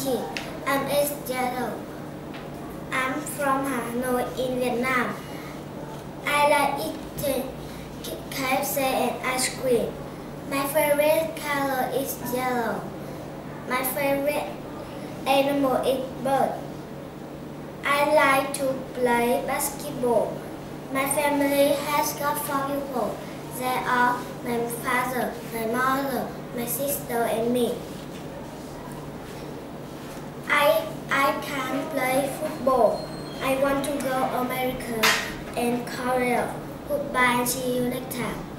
Chi. I'm 8 years old. I'm from Hanoi in Vietnam. I like eating KFC and ice cream. My favorite color is yellow. My favorite animal is bird. I like to play basketball. My family has got 4 people. They are my father, my mother, my sister, and me. I can play football. I want to go to America and Korea. Goodbye and see you next time.